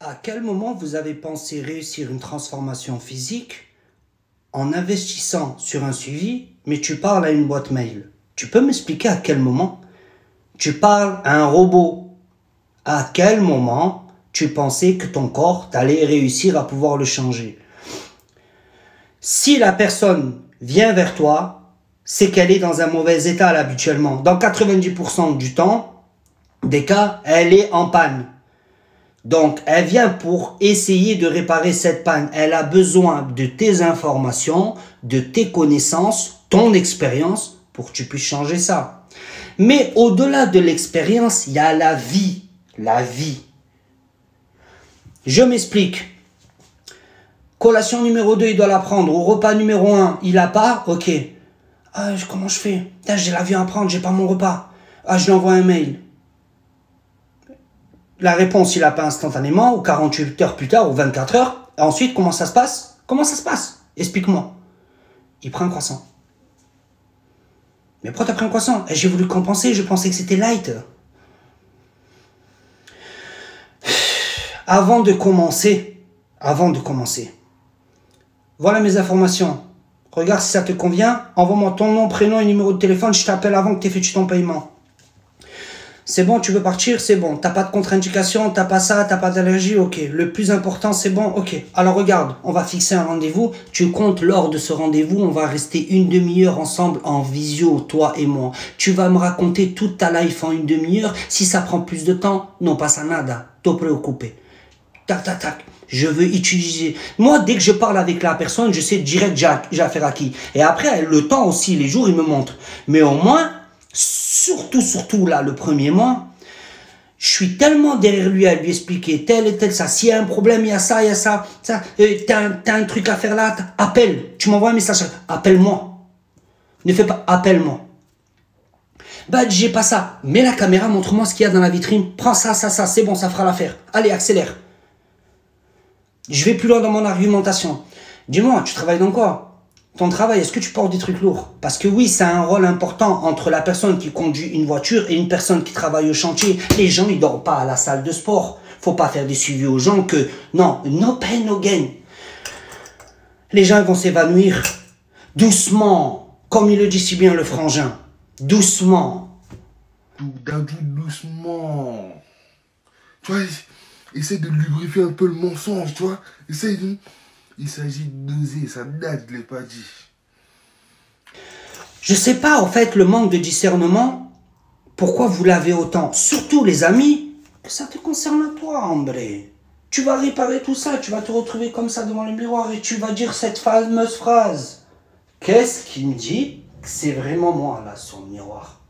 À quel moment vous avez pensé réussir une transformation physique en investissant sur un suivi, mais tu parles à une boîte mail? Tu peux m'expliquer à quel moment? Tu parles à un robot. À quel moment tu pensais que ton corps, t'allais réussir à pouvoir le changer? Si la personne vient vers toi, c'est qu'elle est dans un mauvais état habituellement. Dans 90% du temps, des cas, elle est en panne. Donc, elle vient pour essayer de réparer cette panne. Elle a besoin de tes informations, de tes connaissances, ton expérience, pour que tu puisses changer ça. Mais au-delà de l'expérience, il y a la vie. La vie. Je m'explique. Collation numéro 2, il doit la prendre. Au repas numéro 1, il n'a pas. Ok. Comment je fais? J'ai l'avion à prendre, j'ai pas mon repas. Je lui envoie un mail. La réponse, il n'a pas instantanément, ou 48 heures plus tard, ou 24 heures. Et ensuite, comment ça se passe? Comment ça se passe? Explique-moi. Il prend un croissant. Mais pourquoi t'as pris un croissant? J'ai voulu compenser, je pensais que c'était light. Avant de commencer, voilà mes informations. Regarde si ça te convient. Envoie-moi ton nom, prénom et numéro de téléphone. Je t'appelle avant que tu aies fait ton paiement. C'est bon, tu veux partir, c'est bon. T'as pas de contre-indication, t'as pas ça, t'as pas d'allergie, ok. Le plus important, c'est bon, ok. Alors regarde, on va fixer un rendez-vous. Tu comptes lors de ce rendez-vous, on va rester une demi-heure ensemble en visio, toi et moi. Tu vas me raconter toute ta life en une demi-heure. Si ça prend plus de temps, non pasa nada. Te préoccupé. Tac, tac, tac. Je veux utiliser. Moi, dès que je parle avec la personne, je sais direct j'ai affaire à qui. Et après, le temps aussi, les jours, ils me montrent. Mais au moins, surtout là, le premier mois, je suis tellement derrière lui à lui expliquer tel et tel ça. S'il y a un problème, il y a ça, t'as un truc à faire là, appelle. Tu m'envoies un message, appelle-moi. Ne fais pas, appelle-moi. J'ai pas ça. Mets la caméra, montre-moi ce qu'il y a dans la vitrine. Prends ça, c'est bon, ça fera l'affaire. Allez, accélère. Je vais plus loin dans mon argumentation. Dis-moi, tu travailles dans quoi? Ton travail, est-ce que tu portes des trucs lourds? Parce que oui, c'est un rôle important entre la personne qui conduit une voiture et une personne qui travaille au chantier. Les gens, ils dorment pas à la salle de sport. Faut pas faire des suivis aux gens que... Non, no pain, no gain. Les gens vont s'évanouir doucement, comme il le dit si bien le frangin. Doucement. Doucement. Tu vois, essaie de lubrifier un peu le mensonge, tu vois. Essaye de... Il s'agit de doser, ça date, je ne l'ai pas dit. Je sais pas, en fait, le manque de discernement, pourquoi vous l'avez autant. Surtout, les amis, que ça te concerne à toi, André. Tu vas réparer tout ça, tu vas te retrouver comme ça devant le miroir et tu vas dire cette fameuse phrase. Qu'est-ce qui me dit que c'est vraiment moi, là, sur le miroir?